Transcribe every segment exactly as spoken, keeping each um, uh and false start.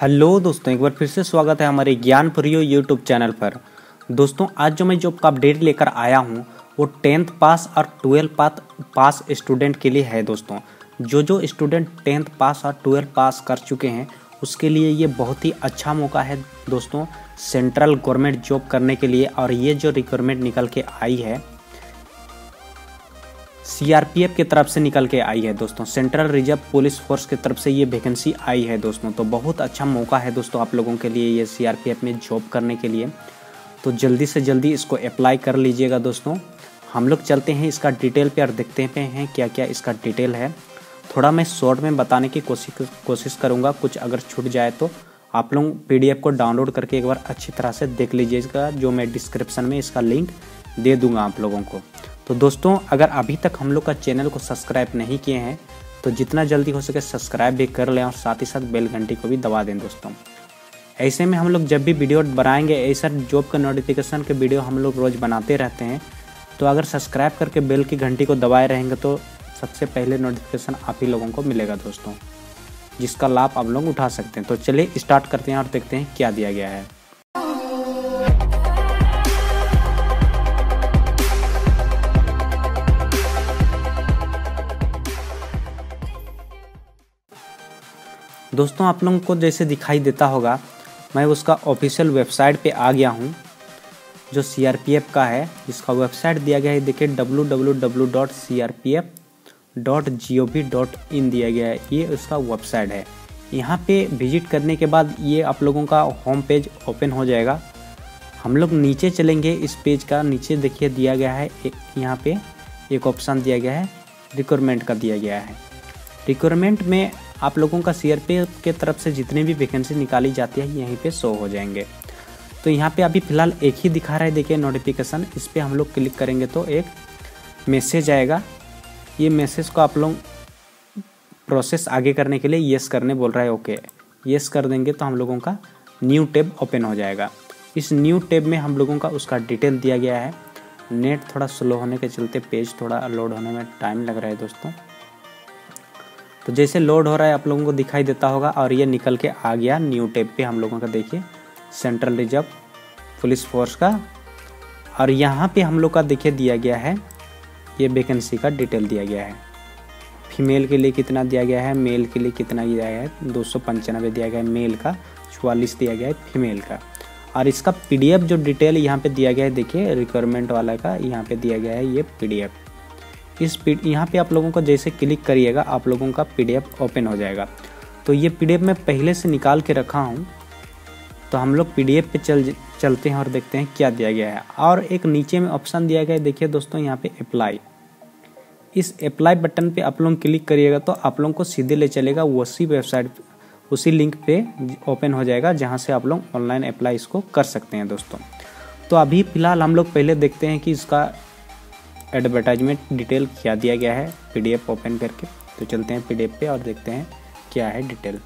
Hello दोस्तों, एक बार फिर से स्वागत है हमारे ज्ञान प्रियो यूट्यूब चैनल पर। दोस्तों, आज जो मैं जॉब का अपडेट लेकर आया हूँ वो टेंथ पास और ट्वेल्थ पास पास स्टूडेंट के लिए है। दोस्तों, जो जो स्टूडेंट टेंथ पास और ट्वेल्थ पास कर चुके हैं उसके लिए ये बहुत ही अच्छा मौका है दोस्तों, सेंट्रल गवर्नमेंट जॉब करने के लिए। और ये जो रिक्वायरमेंट निकल के आई है सीआरपीएफ की तरफ से निकल के आई है दोस्तों, सेंट्रल रिजर्व पुलिस फोर्स की तरफ से ये वैकेंसी आई है दोस्तों। तो बहुत अच्छा मौका है दोस्तों आप लोगों के लिए ये सीआरपीएफ में जॉब करने के लिए। तो जल्दी से जल्दी इसको अप्लाई कर लीजिएगा दोस्तों। हम लोग चलते हैं इसका डिटेल पे और देखते हैं क्या क्या इसका डिटेल है। थोड़ा मैं शॉर्ट में बताने की कोशिश कोशिश करूँगा, कुछ अगर छूट जाए तो आप लोग पीडीएफ को डाउनलोड करके एक बार अच्छी तरह से देख लीजिएगा, जो मैं डिस्क्रिप्शन में इसका लिंक दे दूँगा आप लोगों को। तो दोस्तों, अगर अभी तक हम लोग का चैनल को सब्सक्राइब नहीं किए हैं तो जितना जल्दी हो सके सब्सक्राइब भी कर लें और साथ ही साथ बेल घंटी को भी दबा दें दोस्तों। ऐसे में हम लोग जब भी वीडियो बनाएंगे, ऐसा जॉब का नोटिफिकेशन के वीडियो हम लोग रोज़ बनाते रहते हैं। तो अगर सब्सक्राइब करके बेल की घंटी को दबाए रहेंगे तो सबसे पहले नोटिफिकेशन आप ही लोगों को मिलेगा दोस्तों, जिसका लाभ आप लोग उठा सकते हैं। तो चलिए स्टार्ट करते हैं और देखते हैं क्या दिया गया है। दोस्तों, आप लोगों को जैसे दिखाई देता होगा, मैं उसका ऑफिशियल वेबसाइट पे आ गया हूँ जो सीआरपीएफ का है, जिसका वेबसाइट दिया गया है। देखिए W W W dot C R P F dot G O V dot in दिया गया है। ये उसका वेबसाइट है। यहाँ पे विजिट करने के बाद ये आप लोगों का होम पेज ओपन हो जाएगा। हम लोग नीचे चलेंगे, इस पेज का नीचे देखिए दिया गया है, यहाँ पे एक ऑप्शन दिया गया है रिक्वायरमेंट का दिया गया है। रिक्वायरमेंट में आप लोगों का सीआरपीएफ के तरफ से जितनी भी वैकेंसी निकाली जाती है यहीं पे शो हो जाएंगे। तो यहाँ पे अभी फ़िलहाल एक ही दिखा रहा है, देखिए नोटिफिकेशन। इस पर हम लोग क्लिक करेंगे तो एक मैसेज आएगा। ये मैसेज को आप लोग प्रोसेस आगे करने के लिए येस करने बोल रहा है। ओके, येस कर देंगे तो हम लोगों का न्यू टैब ओपन हो जाएगा। इस न्यू टैब में हम लोगों का उसका डिटेल दिया गया है। नेट थोड़ा स्लो होने के चलते पेज थोड़ा लोड होने में टाइम लग रहा है दोस्तों। तो जैसे लोड हो रहा है आप लोगों को दिखाई देता होगा और ये निकल के आ गया न्यू टैब पे हम लोगों का। देखिए सेंट्रल रिजर्व पुलिस फोर्स का, और यहाँ पे हम लोग का देखिए दिया गया है ये वैकेंसी का डिटेल दिया गया है। फीमेल के लिए कितना दिया गया है, मेल के लिए कितना दिया गया है, दो सौ पंचानवे दिया गया है मेल का, चौवालीस दिया गया है फीमेल का। और इसका पीडीएफ जो डिटेल यहाँ पे दिया गया है, देखिए रिक्वायरमेंट वाला का यहाँ पे दिया गया है ये पीडीएफ। इस पी यहाँ पे आप लोगों को जैसे क्लिक करिएगा आप लोगों का पीडीएफ ओपन हो जाएगा। तो ये पीडीएफ मैं पहले से निकाल के रखा हूँ। तो हम लोग पीडीएफ पे चल चलते हैं और देखते हैं क्या दिया गया है। और एक नीचे में ऑप्शन दिया गया है, देखिए दोस्तों यहाँ पे अप्लाई। इस अप्लाई बटन पे आप लोग क्लिक करिएगा तो आप लोगों को सीधे ले चलेगा उसी वेबसाइट, उसी लिंक पे ओपन हो जाएगा जहाँ से आप लोग ऑनलाइन अप्लाई इसको कर सकते हैं दोस्तों। तो अभी फ़िलहाल हम लोग पहले देखते हैं कि इसका एडवर्टाइजमेंट डिटेल क्या दिया गया है पीडीएफ ओपन करके। तो चलते हैं पीडीएफ पे और देखते हैं क्या है डिटेल।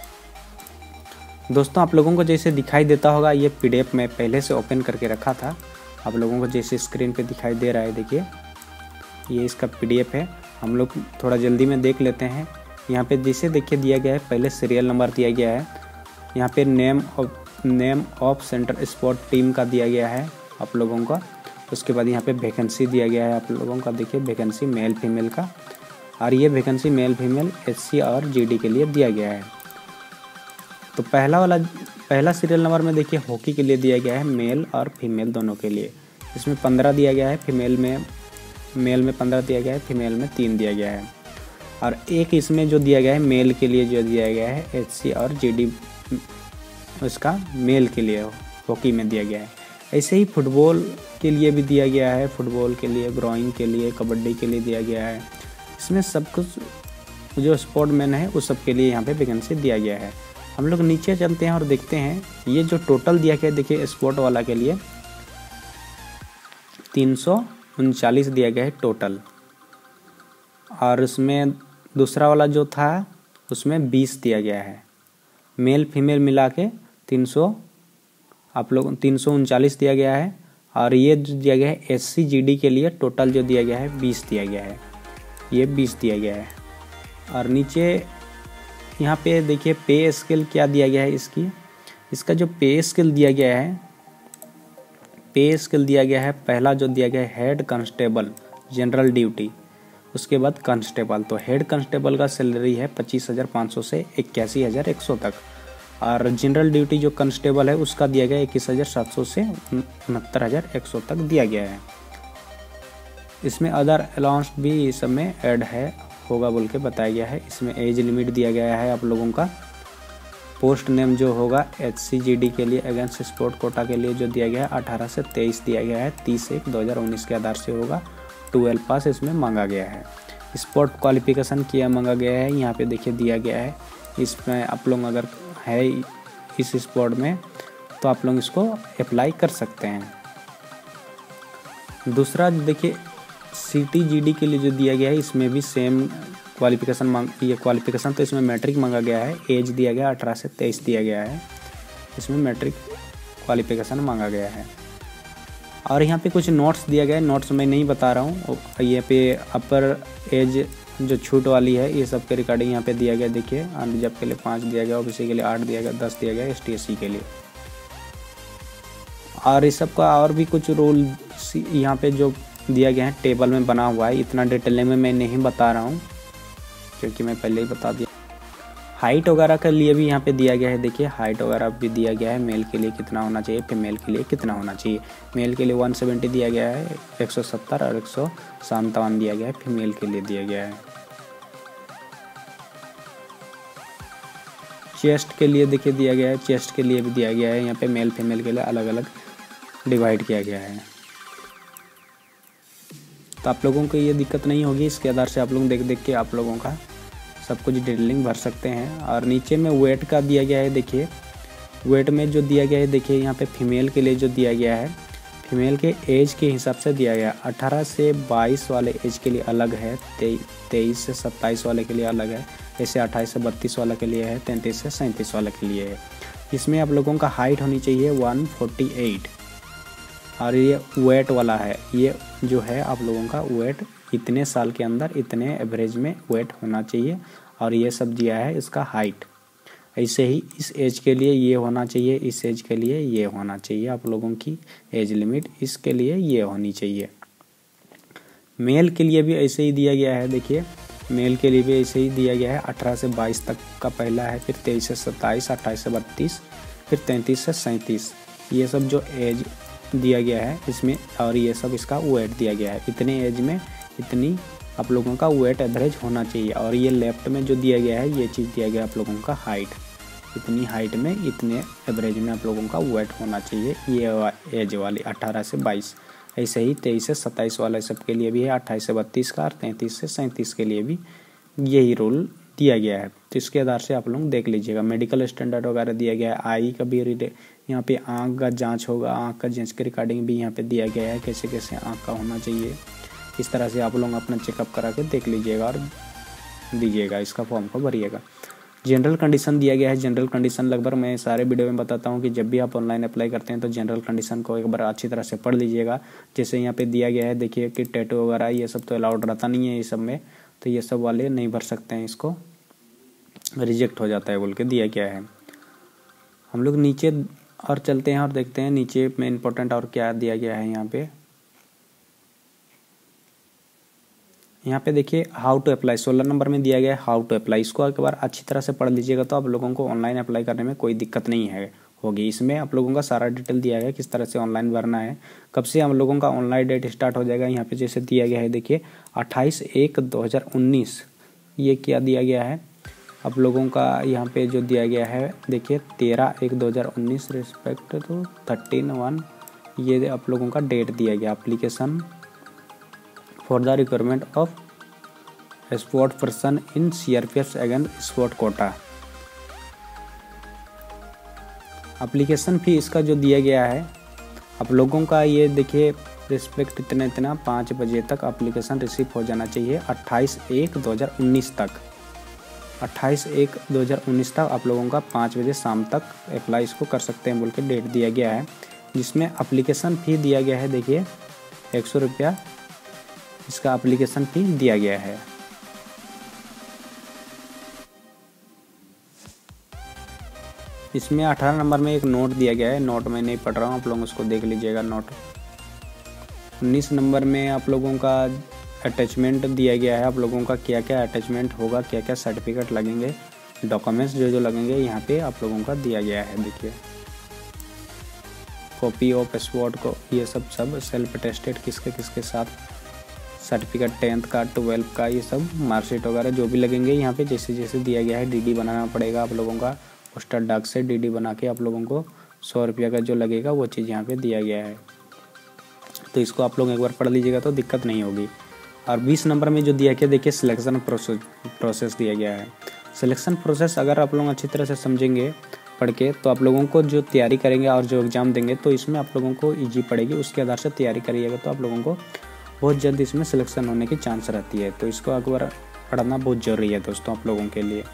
दोस्तों, आप लोगों को जैसे दिखाई देता होगा ये पीडीएफ मैं पहले से ओपन करके रखा था। आप लोगों को जैसे स्क्रीन पे दिखाई दे रहा है, देखिए ये इसका पीडीएफ है। हम लोग थोड़ा जल्दी में देख लेते हैं। यहाँ पे जैसे देखिए दिया गया है, पहले सीरियल नंबर दिया गया है। यहाँ पे name of name of center sport team का दिया गया है आप लोगों का। उसके बाद यहाँ पे वैकेंसी दिया गया है आप लोगों का, देखिए वैकेंसी मेल फीमेल का। और ये वैकेंसी मेल फीमेल एससी और जीडी के लिए दिया गया है। तो पहला वाला पहला सीरियल नंबर में देखिए हॉकी के लिए दिया गया है, मेल और फीमेल दोनों के लिए। इसमें पंद्रह दिया गया है, फीमेल में मेल में पंद्रह दिया गया है, फीमेल में तीन दिया गया है। और एक इसमें जो दिया गया है मेल के लिए जो दिया गया है एचसी और जीडी, उसका मेल के लिए हॉकी में दिया गया है। ऐसे ही फुटबॉल के लिए भी दिया गया है, फुटबॉल के लिए, ग्रोइंग के लिए, कबड्डी के लिए दिया गया है। इसमें सब कुछ जो स्पोर्ट मैन है उस सब के लिए यहाँ पे वैकेंसी दिया गया है। हम लोग नीचे चलते हैं और देखते हैं ये जो टोटल दिया गया है। देखिए स्पोर्ट वाला के लिए तीन सौ उनचालीस दिया गया है टोटल, और उसमें दूसरा वाला जो था उसमें बीस दिया गया है। मेल फीमेल मिला के तीन सौ आप लोग तीन सौ उनचालीस दिया गया है। और ये जो दिया गया है एस सी जी डी के लिए टोटल जो दिया गया है बीस दिया गया है, ये बीस दिया गया है। और नीचे यहाँ पे देखिए पे स्केल क्या दिया गया है इसकी, इसका जो पे स्केल दिया गया है, पे स्केल दिया गया है, पहला जो दिया गया है हेड कांस्टेबल जनरल ड्यूटी, उसके बाद कांस्टेबल। तो हेड कांस्टेबल का सैलरी है पच्चीस हज़ार पाँच सौ से इक्यासी हज़ार एक सौ तक, और जनरल ड्यूटी जो कांस्टेबल है उसका दिया गया है इक्कीस हज़ार सात सौ से उनहत्तर हज़ार एक सौ तक दिया गया है। इसमें अदर अलाउंस भी इस सब में ऐड है होगा बोल के बताया गया है। इसमें एज लिमिट दिया गया है आप लोगों का। पोस्ट नेम जो होगा एच सी जी डी के लिए अगेंस्ट स्पोर्ट कोटा के लिए जो दिया गया है अठारह से तेईस दिया गया है, तीस एक दो हज़ार उन्नीस के आधार से होगा। ट्वेल्व पास इसमें मांगा गया है। स्पोर्ट क्वालिफिकेशन किया मांगा गया है, यहाँ पे देखिए दिया गया है। इसमें आप लोग अगर है इस स्पोर्ट में तो आप लोग इसको अप्लाई कर सकते हैं। दूसरा देखिए सी टी जी डी के लिए जो दिया गया है इसमें भी सेम क्वालिफिकेशन मांग ये क्वालिफिकेशन तो इसमें मैट्रिक मांगा गया है। एज दिया गया अठारह से तेईस दिया गया है, इसमें मैट्रिक क्वालिफिकेशन मांगा गया है। और यहाँ पे कुछ नोट्स दिया गया है, नोट्स मैं नहीं बता रहा हूँ। ये पे अपर एज जो छूट वाली है ये सब के रिकॉर्डिंग यहाँ पे दिया गया। देखिए अनरिजर्व के लिए पाँच दिया गया, ओबीसी के लिए आठ दिया गया, दस दिया गया एस टी एस सी के लिए। और इस सब का और भी कुछ रूल यहाँ पे जो दिया गया है टेबल में बना हुआ है। इतना डिटेल में मैं नहीं बता रहा हूँ क्योंकि मैं पहले ही बता दिया। हाइट वगैरह के लिए भी यहाँ पे दिया गया है। देखिए हाइट वगैरह भी दिया गया है, मेल के लिए कितना होना चाहिए, फीमेल के लिए कितना होना चाहिए। मेल के लिए एक सौ सत्तर दिया गया है, एक सौ सत्तर और एक सौ सत्तावन दिया गया है, फीमेल के लिए दिया गया है। चेस्ट के लिए देखिए दिया गया है, चेस्ट के लिए भी दिया गया है। यहाँ पे मेल फीमेल के लिए अलग अलग डिवाइड किया गया है। तो आप लोगों को ये दिक्कत नहीं होगी, इसके आधार से आप लोग देख देख के आप लोगों का सब कुछ डिटेलिंग भर सकते हैं। और नीचे में वेट का दिया गया है। देखिए वेट में जो दिया गया है, देखिए यहाँ पे फीमेल के लिए जो दिया गया है, फीमेल के एज के हिसाब से दिया गया। अठारह से बाईस वाले एज के लिए अलग है, तेईस से सत्ताईस वाले के लिए अलग है, ऐसे अट्ठाईस से बत्तीस वाला के लिए है, तैंतीस से सैंतीस वाले के लिए है। इसमें आप लोगों का हाइट होनी चाहिए वन फोर्टी एट, और ये वेट वाला है, ये जो है आप लोगों का वेट इतने साल के अंदर इतने एवरेज में वेट होना चाहिए। और ये सब दिया है इसका हाइट। ऐसे ही इस एज के लिए ये होना चाहिए, इस एज के लिए ये होना चाहिए। आप लोगों की एज लिमिट इसके लिए ये होनी चाहिए। मेल के लिए भी ऐसे ही दिया गया है। देखिए मेल के लिए भी ऐसे ही दिया गया है। अठारह से बाईस तक का पहला है, फिर तेईस से सत्ताईस, अट्ठाईस से बत्तीस, फिर तैंतीस से सैंतीस, ये सब जो एज दिया गया है इसमें। और ये सब इसका वेट दिया गया है, इतने एज में इतनी आप लोगों का वेट एवरेज होना चाहिए। और ये लेफ्ट में जो दिया गया है ये चीज़ दिया गया आप लोगों का हाइट, इतनी हाइट में इतने एवरेज में आप लोगों का वेट होना चाहिए। ये एज वाली अठारह से बाईस, ऐसे ही तेईस से सत्ताईस वाले सब के लिए भी है, अट्ठाईस से बत्तीस का, और तैंतीस से सैंतीस के लिए भी यही रूल दिया गया है। तो इसके आधार से आप लोग देख लीजिएगा। मेडिकल स्टैंडर्ड वगैरह दिया गया है। आई का भी यहाँ पे आँख का जांच होगा, आँख का जांच के रिकॉर्डिंग भी यहाँ पे दिया गया है, कैसे कैसे आँख का होना चाहिए। इस तरह से आप लोग अपना चेकअप करा के देख लीजिएगा और दीजिएगा, इसका फॉर्म को भरिएगा। जनरल कंडीशन दिया गया है। जनरल कंडीशन लगभग मैं सारे वीडियो में बताता हूँ कि जब भी आप ऑनलाइन अप्लाई करते हैं तो जनरल कंडीशन को एक बार अच्छी तरह से पढ़ लीजिएगा। जैसे यहाँ पे दिया गया है देखिए कि टैटू वगैरह ये सब तो अलाउड रहता नहीं है ये सब में, तो ये सब वाले नहीं भर सकते हैं, इसको रिजेक्ट हो जाता है बोल के दिया गया है। हम लोग नीचे और चलते हैं और देखते हैं नीचे में इम्पोर्टेंट और क्या दिया गया है। यहाँ पे यहाँ पे देखिए हाउ टू अप्लाई, सोलह नंबर में दिया गया है हाउ टू अप्लाई। इसको एक बार अच्छी तरह से पढ़ लीजिएगा तो आप लोगों को ऑनलाइन अप्लाई करने में कोई दिक्कत नहीं है होगी। इसमें आप लोगों का सारा डिटेल दिया गया है, किस तरह से ऑनलाइन भरना है, कब से हम लोगों का ऑनलाइन डेट स्टार्ट हो जाएगा। यहाँ पे जैसे दिया गया है देखिए अट्ठाईस एक दो हज़ार उन्नीस, ये क्या दिया गया है आप लोगों का। यहाँ पे जो दिया गया है देखिए तेरह एक दो हज़ार उन्नीस रिस्पेक्ट तो थर्टीन वन, ये आप लोगों का डेट दिया गया। Application for the requirement of sport person in CRPF against sport quota. Application fee इसका जो दिया गया है आप लोगों का, ये देखिए रिस्पेक्ट इतना इतना पाँच बजे तक एप्लीकेशन रिसीव हो जाना चाहिए। अट्ठाईस एक दो हज़ार उन्नीस तक, अट्ठाईस एक दो हज़ार उन्नीस तक आप लोगों का पाँच बजे शाम तक अप्लाई इसको कर सकते हैं बोल के डेट दिया गया है। जिसमें एप्लीकेशन फ़ी दिया गया है देखिए एक सौ रुपया इसका एप्लीकेशन फ़ी दिया गया है। इसमें अठारह नंबर में एक नोट दिया गया है, नोट मैं नहीं पढ़ रहा हूँ, आप लोग उसको देख लीजिएगा नोट। उन्नीस नंबर में आप लोगों का अटैचमेंट दिया गया है, आप लोगों का क्या क्या अटैचमेंट होगा, क्या क्या सर्टिफिकेट लगेंगे, डॉक्यूमेंट्स जो जो लगेंगे यहाँ पे आप लोगों का दिया गया है। देखिए कॉपी ऑफ पासपोर्ट को, ये सब सब सेल्फ अटेस्टेड किसके किसके साथ, सर्टिफिकेट टेंथ का, ट्वेल्व का, ये सब मार्कशीट वगैरह जो भी लगेंगे यहाँ पे जैसे जैसे दिया गया है। डीडी बनाना पड़ेगा आप लोगों का, पोस्टल डाक से डीडी बना के आप लोगों को सौ रुपये का जो लगेगा वो चीज़ यहाँ पे दिया गया है। तो इसको आप लोग एक बार पढ़ लीजिएगा तो दिक्कत नहीं होगी। और बीस नंबर में जो दिया गया देखिए सिलेक्शन प्रोसेस प्रोसेस दिया गया है। सिलेक्शन प्रोसेस अगर आप लोग अच्छी तरह से समझेंगे पढ़ के तो आप लोगों को जो तैयारी करेंगे और जो एग्ज़ाम देंगे तो इसमें आप लोगों को ईजी पड़ेगी, उसके आधार से तैयारी करिएगा तो आप लोगों को बहुत जल्द इसमें सिलेक्शन होने की चांस रहती है। तो इसको एक बार पढ़ना बहुत ज़रूरी है दोस्तों आप लोगों के लिए।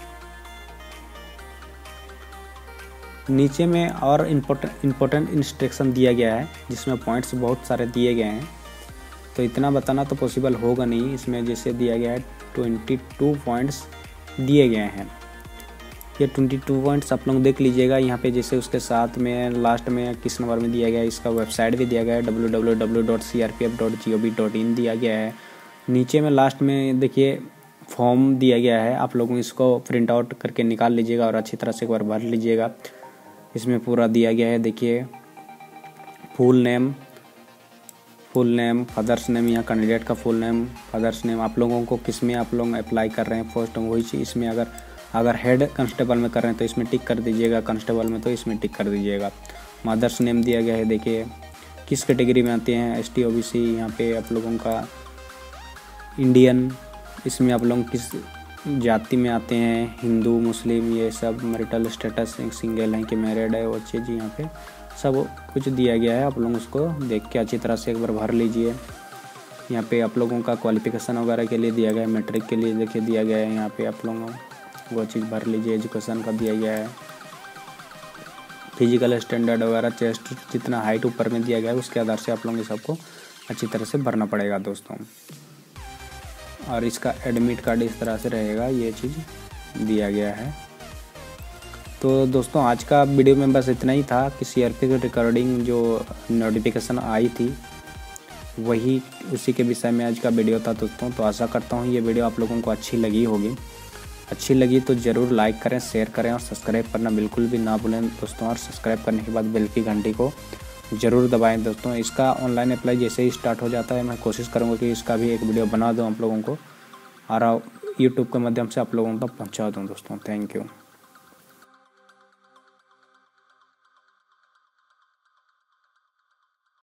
नीचे में और इम्पोर्टेंट इम्पोर्टेंट इंस्ट्रक्शन दिया गया है जिसमें पॉइंट्स बहुत सारे दिए गए हैं, तो इतना बताना तो पॉसिबल होगा नहीं। इसमें जैसे दिया गया है ट्वेंटी टू पॉइंट्स दिए गए हैं, ये ट्वेंटी टू पॉइंट्स आप लोग देख लीजिएगा यहाँ पे। जैसे उसके साथ में लास्ट में किस नंबर में दिया गया है, इसका वेबसाइट भी दिया गया है W W W dot C R P F dot G O V dot in दिया गया है। नीचे में लास्ट में देखिए फॉर्म दिया गया है, आप लोगों इसको प्रिंट आउट करके निकाल लीजिएगा और अच्छी तरह से एक बार भर लीजिएगा। इसमें पूरा दिया गया है, देखिए full name, full name, father's name, यहाँ कैंडिडेट का फुल नेम, फादर्स नेम, आप लोगों को किस में आप लोग अप्लाई कर रहे हैं पोस्ट, वही चीज़ इसमें अगर अगर हेड कांस्टेबल में कर रहे हैं तो इसमें टिक कर दीजिएगा, कांस्टेबल में तो इसमें टिक कर दीजिएगा। मदर्स नेम दिया गया है, देखिए किस कैटेगरी में आते हैं, S T O B C, यहाँ पे आप लोगों का इंडियन, इसमें आप लोग किस जाति में आते हैं, हिंदू मुस्लिम, ये सब मैरिटल स्टेटस, सिंगल है कि मैरिड है, वो चीज़ यहाँ पे सब कुछ दिया गया है। आप लोग उसको देख के अच्छी तरह से एक बार भर लीजिए। यहाँ पे आप लोगों का क्वालिफिकेशन वगैरह के लिए दिया गया है, मैट्रिक के लिए देखिए दिया गया है, यहाँ पे आप लोगों वो चीज़ भर लीजिए। एजुकेशन का दिया गया है, फिजिकल स्टैंडर्ड वगैरह, चेस्ट जितना हाइट ऊपर में दिया गया है उसके आधार से आप लोगों को सबको अच्छी तरह से भरना पड़ेगा दोस्तों। और इसका एडमिट कार्ड इस तरह से रहेगा, ये चीज़ दिया गया है। तो दोस्तों आज का वीडियो में बस इतना ही था कि सी आर पी की रिकॉर्डिंग जो नोटिफिकेशन आई थी वही उसी के विषय में आज का वीडियो था दोस्तों। तो आशा करता हूँ ये वीडियो आप लोगों को अच्छी लगी होगी। अच्छी लगी तो ज़रूर लाइक करें, शेयर करें और सब्सक्राइब करना बिल्कुल भी ना भूलें दोस्तों। और सब्सक्राइब करने के बाद बेल की घंटी को ज़रूर दबाएं दोस्तों। इसका ऑनलाइन अप्लाई जैसे ही स्टार्ट हो जाता है मैं कोशिश करूँगा कि इसका भी एक वीडियो बना दूँ आप लोगों को और यूट्यूब के माध्यम से आप लोगों तक पहुँचा दूँ दोस्तों। Thank you.